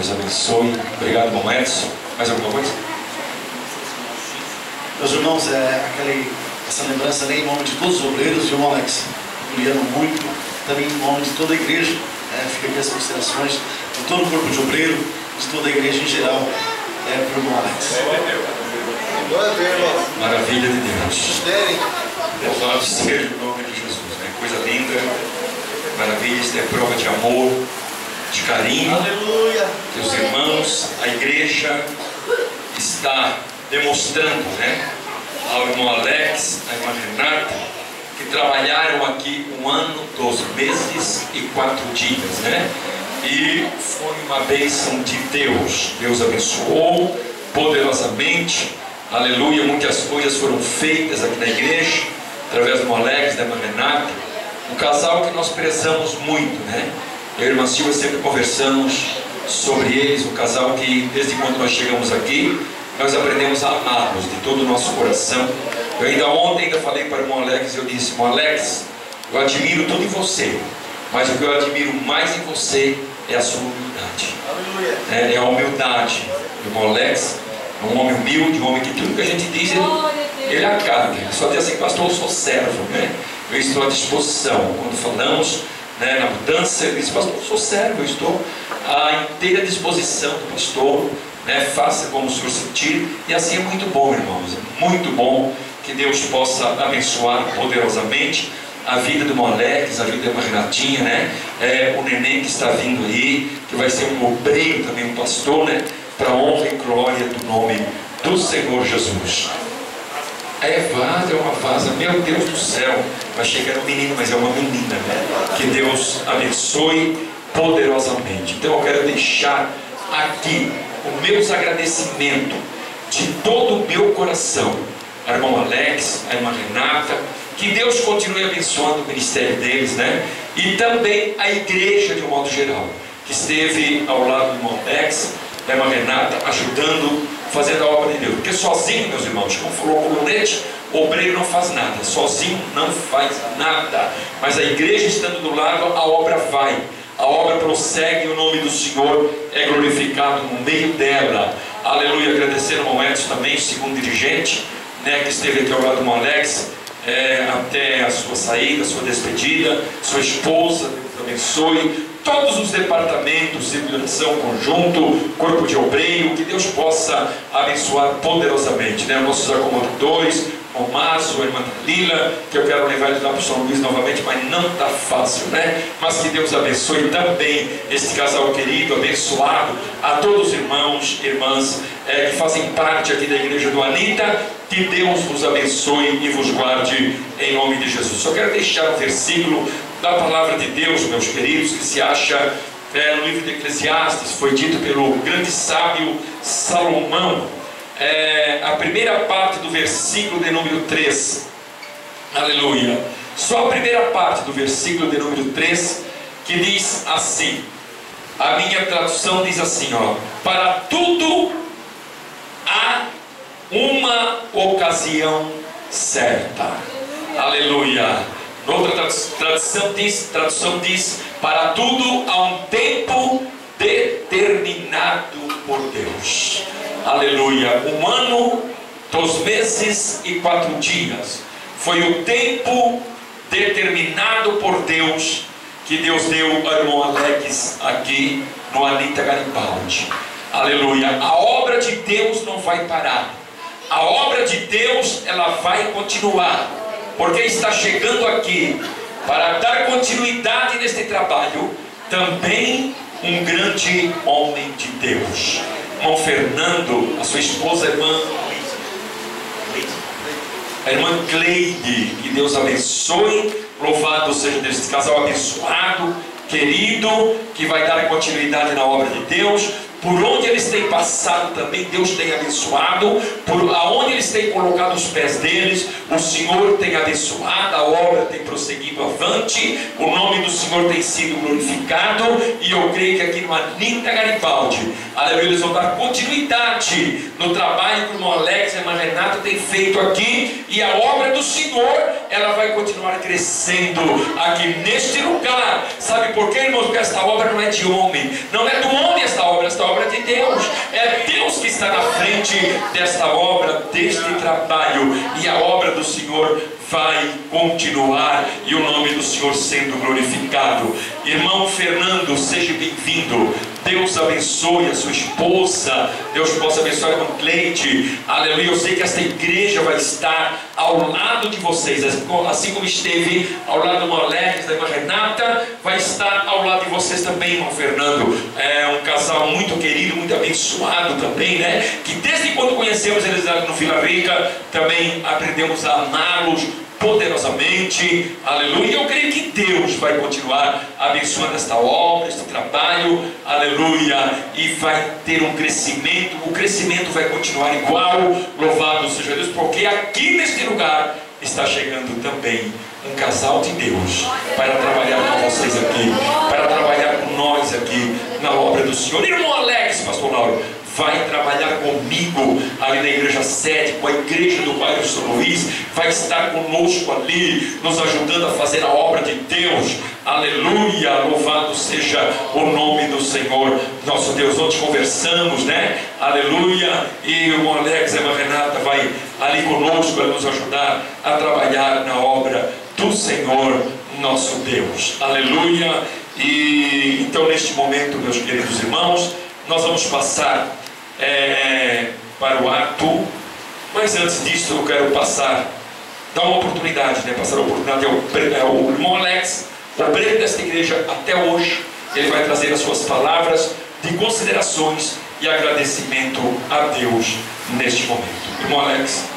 Deus abençoe. Obrigado, irmão Edson. Mais alguma coisa? Meus irmãos, essa lembrança em nome de todos os obreiros, viu, Alex? Me amam muito, também em nome de toda a igreja. Fica aqui as considerações de todo o corpo de obreiro, de toda a igreja em geral, para o irmão Alex. Maravilha de Deus. Louvado seja o nome de Jesus, né? Coisa linda, maravilha, isso é prova de amor, de carinho. Aleluia. Que os irmãos, a igreja está demonstrando, né? Ao irmão Alex, à irmã Renata, que trabalharam aqui 1 ano, 12 meses e 4 dias, né? E foi uma bênção de Deus. Deus abençoou poderosamente, aleluia. Muitas coisas foram feitas aqui na igreja, através do irmão Alex, da irmã Renata. Um casal que nós prezamos muito, né? Eu e a irmã Silvia sempre conversamos sobre eles. Um casal que, desde quando nós chegamos aqui, nós aprendemos a amá-los de todo o nosso coração. Eu ainda ontem falei para o irmão Alex, eu disse: irmão Alex, eu admiro tudo em você, mas o que eu admiro mais em você é a sua humildade. É a humildade. O irmão Alex é um homem humilde, um homem que tudo que a gente diz, ele acata. Ele só diz assim: pastor, eu sou servo, né? Eu estou à disposição. Quando falamos, né, na mudança, ele disse: pastor, eu sou servo, eu estou à inteira disposição do pastor, né? Faça como o senhor sentir. E assim é muito bom, irmãos, é muito bom. Que Deus possa abençoar poderosamente a vida do irmão Alex, a vida da irmã Renatinha, né? O neném que está vindo aí, que vai ser um obreiro também, um pastor, né? Para a honra e glória do nome do Senhor Jesus. A Evada é uma vaza, meu Deus do céu, achei que era um menino, mas é uma menina, né? Que Deus abençoe poderosamente. Então eu quero deixar aqui os meus agradecimentos de todo o meu coração ao irmão Alex, à irmã Renata. Que Deus continue abençoando o ministério deles, né? E também a igreja de um modo geral, que esteve ao lado do irmão Alex, da irmã Renata, ajudando, fazendo a obra de Deus. Porque sozinho, meus irmãos, como falou o colunete, o obreiro não faz nada, sozinho não faz nada. Mas a igreja estando do lado, a obra vai, a obra prossegue, o nome do Senhor é glorificado no meio dela. Aleluia. Agradecer ao irmão Edson também, segundo dirigente, né, que esteve aqui ao lado do irmão Alex, até a sua saída, a sua despedida, sua esposa. Deus abençoe todos os departamentos, circulação, conjunto, corpo de obreiro. Que Deus possa abençoar poderosamente, né? Nossos acomodadores, o Márcio, a irmã Lila, que eu quero levar eles lá para o São Luís novamente, mas não está fácil, né? Mas que Deus abençoe também este casal querido, abençoado, a todos os irmãos e irmãs que fazem parte aqui da igreja do Anita. Que Deus vos abençoe e vos guarde em nome de Jesus. Só quero deixar um versículo da palavra de Deus, meus queridos, que se acha no livro de Eclesiastes. Foi dito pelo grande sábio Salomão, a primeira parte do versículo de número 3. Aleluia. Só a primeira parte do versículo de número 3, que diz assim. A minha tradução diz assim, ó: para tudo há uma ocasião certa. Aleluia. Outra tradução diz: para tudo há um tempo determinado por Deus. Aleluia. 1 ano, 2 meses e 4 dias foi o tempo determinado por Deus, que Deus deu ao irmão Alex aqui no Anita Garibaldi. Aleluia. A obra de Deus não vai parar. A obra de Deus, ela vai continuar, porque está chegando aqui para dar continuidade neste trabalho também um grande homem de Deus, irmão Fernando, a sua esposa, a irmã Cleide. Que Deus abençoe, louvado seja deste casal abençoado, querido, que vai dar continuidade na obra de Deus. Por onde eles têm passado também, Deus tem abençoado. Por aonde eles têm colocado os pés deles, o Senhor tem abençoado. A obra tem prosseguido avante. O nome do Senhor tem sido glorificado. E eu creio que aqui no Anita Garibaldi, aleluia, eles vão dar continuidade no trabalho que o irmão Alex e a irmã Renata têm feito aqui. E a obra do Senhor, ela vai continuar crescendo aqui neste lugar. Sabe por quê, irmãos? Porque esta obra não é de homem. Não é do homem esta obra Deus. É Deus que está na frente desta obra, deste trabalho, e a obra do Senhor vai continuar, e o nome do Senhor sendo glorificado. Irmão Fernando, seja bem-vindo. Deus abençoe a sua esposa. Deus possa abençoar com Cleide. Aleluia. Eu sei que esta igreja vai estar ao lado de vocês, assim como esteve ao lado do irmão Alex, da irmã Renata, vai estar ao lado de vocês também, irmão Fernando. É um casal muito querido, muito abençoado também, né? Que desde quando conhecemos eles no Vila Rica, também aprendemos a amá-los poderosamente, aleluia. Eu creio que Deus vai continuar abençoando esta obra, este trabalho, aleluia, e vai ter um crescimento. O crescimento vai continuar igual, louvado seja Deus, porque aqui neste lugar está chegando também um casal de Deus para trabalhar com vocês aqui, para trabalhar com nós aqui na obra do Senhor. Irmão Alex, pastor Lauro, vai trabalhar comigo ali na igreja sede, com a igreja do bairro São Luís, vai estar conosco ali, nos ajudando a fazer a obra de Deus. Aleluia, louvado seja o nome do Senhor nosso Deus. Ontem conversamos, né? Aleluia. E o Alex e a irmã Renata vai ali conosco para nos ajudar a trabalhar na obra do Senhor nosso Deus. Aleluia. E então neste momento, meus queridos irmãos, nós vamos passar para o ato, mas antes disso eu quero dar uma oportunidade, né? Passar a oportunidade ao irmão Alex, o obreiro desta igreja até hoje. Ele vai trazer as suas palavras de considerações e agradecimento a Deus neste momento. Irmão Alex.